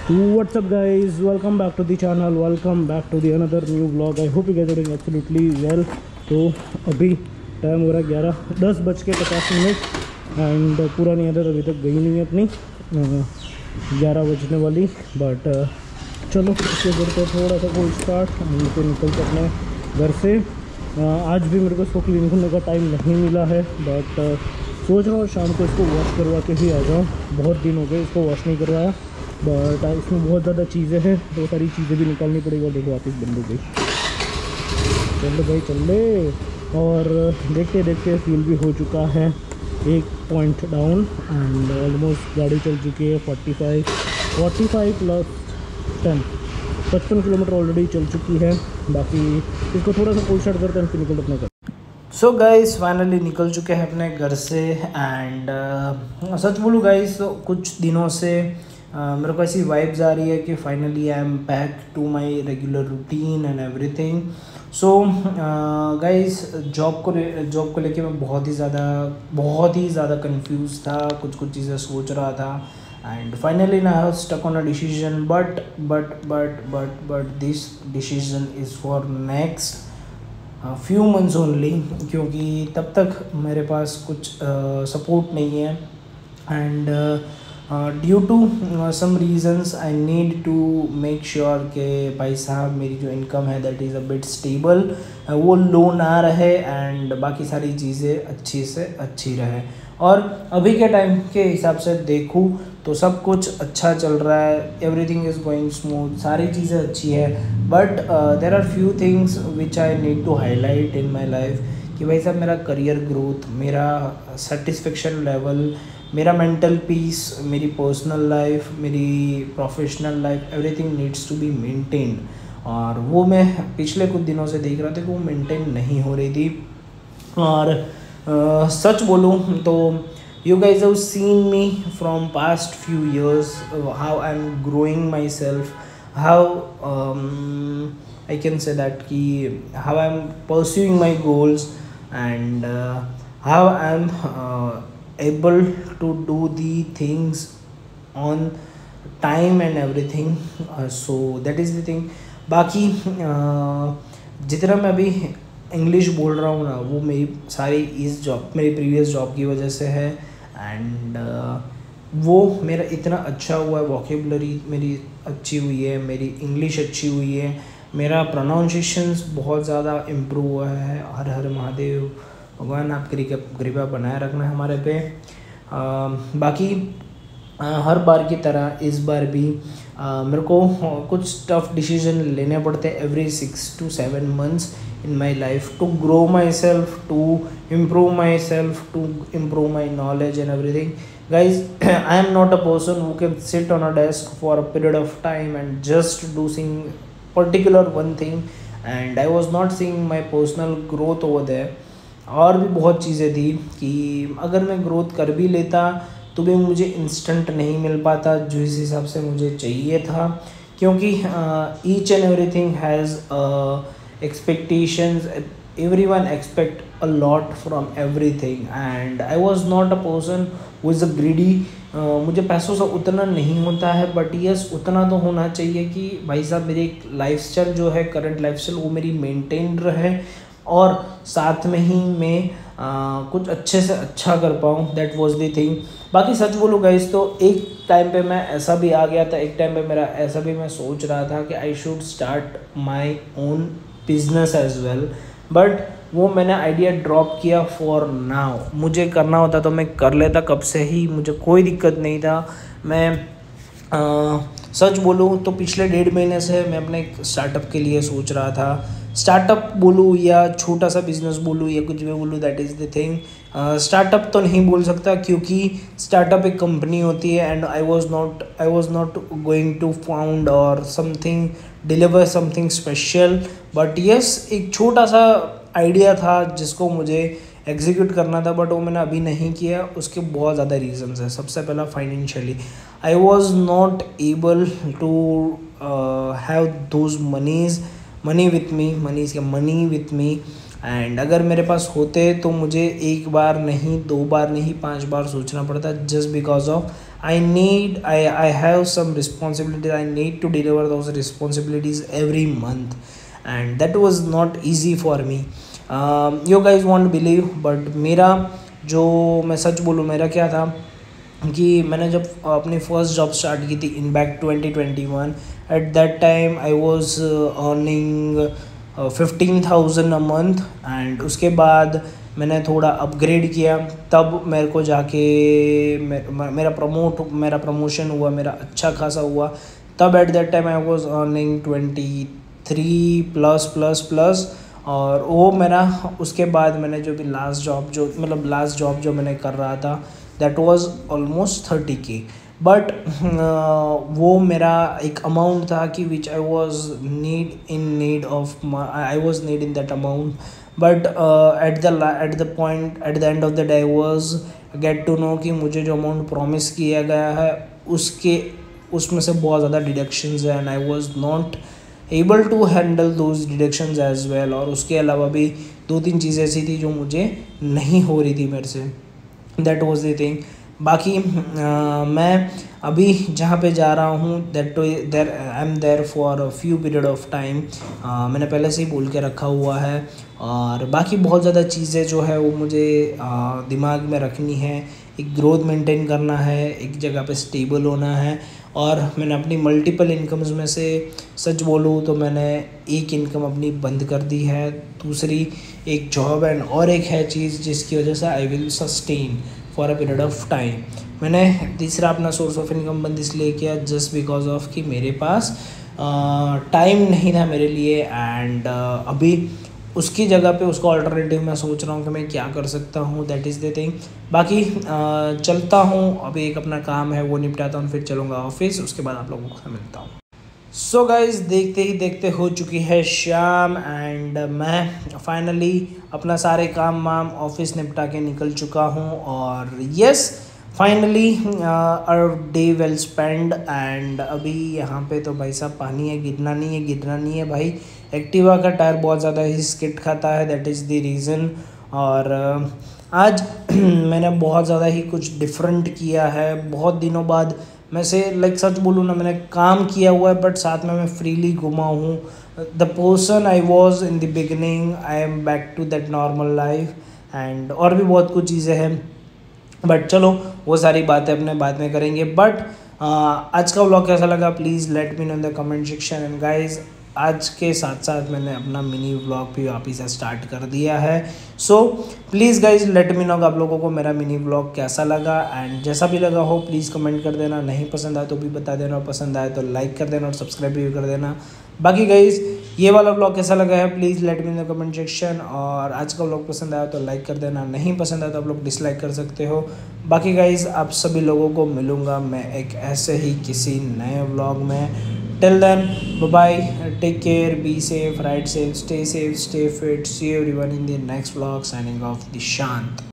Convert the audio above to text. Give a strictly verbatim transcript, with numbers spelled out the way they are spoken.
What's up guys, welcome back to the channel, welcome back to the another new vlog. I hope you guys are doing absolutely well. तो अभी time हो रहा है ग्यारह दस बज के पचास मिनट एंड पुरानी आदत अभी तक गई नहीं है अपनी, ग्यारह बजने वाली. बट चलो इसके करते थोड़ा सा कोई स्टार्ट तो निकलते अपने घर से. आज भी मेरे को इसको क्लीन करने का टाइम नहीं मिला है, बट सोच रहा हूँ शाम को इसको वॉश करवा के ही आ जाऊँ. बहुत दिन हो गए इसको वॉश नहीं करवाया, बट इसमें बहुत ज़्यादा चीज़ें हैं, बहुत सारी चीज़ें भी निकालनी पड़ेगी. और देखो वापस बंद हो गई. चल भाई चल ले. और देखते देखते फ्यूल भी हो चुका है एक पॉइंट डाउन एंड ऑलमोस्ट गाड़ी चल चुकी है forty five forty five plus ten पचपन किलोमीटर ऑलरेडी चल चुकी है. बाकी इसको थोड़ा सा कोल्ड स्टार्ट करते हैं फिर निकल अपने घर. सो गाइस फाइनली निकल चुके हैं अपने घर से. एंड uh, सच बोलूँ गाइस तो कुछ दिनों से uh, मेरे को ऐसी वाइब्स आ रही है कि finally I am back to my regular routine and everything. So guys job को जॉब को लेके मैं बहुत ही ज़्यादा बहुत ही ज़्यादा कंफ्यूज था, कुछ कुछ चीज़ें सोच रहा था. एंड फाइनली ना I stuck on a decision. But but but but but this decision is for next few months only, क्योंकि तब तक मेरे पास कुछ सपोर्ट uh, नहीं है. And due to some reasons I need to make sure कि भाई साहब मेरी जो इनकम है that is a bit stable, वो लो ना रहे एंड बाकी सारी चीज़ें अच्छी से अच्छी रहे. और अभी के टाइम के हिसाब से देखूँ तो सब कुछ अच्छा चल रहा है, एवरीथिंग इज़ गोइंग स्मूथ, सारी चीज़ें अच्छी है. But there are few things which I need to highlight in my life कि भाई साहब मेरा करियर ग्रोथ, मेरा सेटिस्फेक्शन लेवल, मेरा मेंटल पीस, मेरी पर्सनल लाइफ, मेरी professional life, everything needs to be maintained. और वो मैं पिछले कुछ दिनों से देख रहा था कि वो मेंटेन नहीं हो रही थी. और uh, सच बोलूँ तो you guys have seen me from past few years, uh, how I'm growing myself, how um, I can say that ki how I'm pursuing my goals and uh, how I'm uh, able to do the things on time and everything. uh, so that is the thing. बाकी uh, जितना मैं अभी English बोल रहा हूँ ना, वो मेरी सारी इस जॉब मेरी प्रीवियस जॉब की वजह से है. एंड uh, वो मेरा इतना अच्छा हुआ है, वोकेबलरी मेरी अच्छी हुई है, मेरी इंग्लिश अच्छी हुई है, मेरा प्रोनाउंसिएशंस बहुत ज़्यादा इम्प्रूव हुआ है. हर हर महादेव, भगवान आपकी कृपा बनाए रखना है हमारे पे. uh, बाकी uh, हर बार की तरह इस बार भी uh, मेरे को कुछ टफ डिसीजन लेने पड़ते हैं every six to seven months in my life to grow myself, to improve myself, to improve my knowledge and everything. Guys, I am not a person who can sit on a desk for a period of time and just do seeing particular one thing, and I was not seeing my personal growth over there. और भी बहुत चीज़ें थी कि अगर मैं growth कर भी लेता तो भी मुझे इंस्टेंट नहीं मिल पाता जो इस हिसाब से मुझे चाहिए था, क्योंकि each and everything has expectations. Everyone expect a lot from everything and I was not a person who is a greedy. uh, मुझे पैसों से उतना नहीं होता है, बट यस उतना तो होना चाहिए कि भाई साहब मेरी लाइफस्टाइल जो है, करंट लाइफस्टाइल, वो मेरी मेंटेन रहे और साथ में ही मैं uh, कुछ अच्छे से अच्छा कर पाऊँ. That was the thing. बाकी सच बोलूँ गाइस तो एक टाइम पे मैं ऐसा भी आ गया था, एक टाइम पे मेरा ऐसा भी मैं सोच रहा था कि I should start my own business as well, but वो मैंने आइडिया ड्रॉप किया फॉर नाउ. मुझे करना होता तो मैं कर लेता कब से ही, मुझे कोई दिक्कत नहीं था. मैं आ, सच बोलूँ तो पिछले डेढ़ महीने से मैं अपने एक स्टार्टअप के लिए सोच रहा था. स्टार्टअप बोलूँ या छोटा सा बिजनेस बोलूँ या कुछ भी बोलूँ, that is the thing. Startup तो नहीं बोल सकता क्योंकि स्टार्टअप एक कंपनी होती है and I was not I was not going to found और something deliver something special. But yes एक छोटा सा आइडिया था जिसको मुझे एग्जीक्यूट करना था, बट वो मैंने अभी नहीं किया. उसके बहुत ज़्यादा रीजंस हैं. सबसे पहला financially I was not able to have those moneys money with me moneys या मनी विथ मी. एंड अगर मेरे पास होते तो मुझे एक बार नहीं, दो बार नहीं, पांच बार सोचना पड़ता, just because of I need I I have some responsibilities. I need to deliver those responsibilities every month, and that was not easy for me. um, you guys won't believe, but मेरा जो मैं सच बोलूँ मेरा क्या था कि मैंने जब अपनी फर्स्ट जॉब स्टार्ट की थी in back twenty twenty one, at that time I was earning fifteen thousand a month, and उसके बाद मैंने थोड़ा अपग्रेड किया, तब मेरे को जाके मे- मेरा प्रमोट मेरा प्रमोशन हुआ, मेरा अच्छा खासा हुआ। तब at that time I was earning twenty three plus plus plus और वो मेरा उसके बाद मैंने जो भी लास्ट जॉब जो मतलब लास्ट जॉब जो मैंने कर रहा था that was almost thirty K, but वो मेरा एक अमाउंट था कि which I was need in need of I was need in that amount, but at the at the point at the end of the day was get to know कि मुझे जो amount promise किया गया है उसके उसमें से बहुत ज़्यादा डिडक्शंस है, and I was not able to handle those deductions as well. और उसके अलावा भी दो तीन चीज़ें ऐसी थी जो मुझे नहीं हो रही थी मेरे से, दैट वाज द थिंग। बाकी uh, मैं अभी जहाँ पे जा रहा हूँ that there I am there for a few period of time, मैंने पहले से ही बोल के रखा हुआ है। और बाकी बहुत ज़्यादा चीज़ें जो है वो मुझे uh, दिमाग में रखनी है, एक ग्रोथ मेंटेन करना है, एक जगह पे स्टेबल होना है। और मैंने अपनी मल्टीपल इनकम्स में से सच बोलूँ तो मैंने एक इनकम अपनी बंद कर दी है, दूसरी एक जॉब एंड और एक है चीज़ जिसकी वजह से I will sustain for a period of time. मैंने तीसरा अपना सोर्स ऑफ इनकम बंद इसलिए किया जस्ट बिकॉज ऑफ कि मेरे पास टाइम uh, नहीं था मेरे लिए, एंड uh, अभी उसकी जगह पे उसका ऑल्टरनेटिव मैं सोच रहा हूँ कि मैं क्या कर सकता हूँ, दैट इज़ द थिंग। बाकी uh, चलता हूँ, अभी एक अपना काम है वो निपटाता हूँ, फिर चलूँगा ऑफिस, उसके बाद आप लोगों से मिलता हूँ। सो गाइज देखते ही देखते हो चुकी है शाम, एंड मैं फाइनली अपना सारे काम वाम ऑफिस निपटा के निकल चुका हूँ। और yes finally our day well spend, and अभी यहाँ पे तो भाई साहब पानी है, गिरना नहीं है गिरना नहीं है भाई। एक्टिवा का टायर बहुत ज़्यादा ही स्किट खाता है, दैट इज़ द रीज़न। और uh, आज मैंने बहुत ज़्यादा ही कुछ डिफरेंट किया है, बहुत दिनों बाद मैं से लाइक सच बोलूँ ना, मैंने काम किया हुआ है बट साथ में मैं फ्रीली घुमा हूँ। The person I was in the beginning I am back to that normal life, and और भी बहुत कुछ चीज़ें हैं, बट चलो वो सारी बातें अपने बाद में करेंगे। बट आज का व्लॉग कैसा लगा please let me know in the comment section. And guys आज के साथ साथ मैंने अपना मिनी व्लॉग भी वापस से स्टार्ट कर दिया है, so please guys let me know आप लोगों को मेरा मिनी व्लॉग कैसा लगा, एंड जैसा भी लगा हो प्लीज़ कमेंट कर देना, नहीं पसंद आए तो भी बता देना, और पसंद आए तो लाइक कर देना और सब्सक्राइब भी कर देना। बाकी गाइज ये वाला व्लॉग कैसा लगा है please let me in the comment section, और आज का व्लॉग पसंद आया तो लाइक कर देना, नहीं पसंद आया तो आप लोग डिसलाइक कर सकते हो। बाकी गाइज आप सभी लोगों को मिलूँगा मैं एक ऐसे ही किसी नए व्लॉग में। Till then, bye bye, take care, be safe, ride safe, stay safe, stay fit. See you everyone in the next vlog. Signing off, Dishant.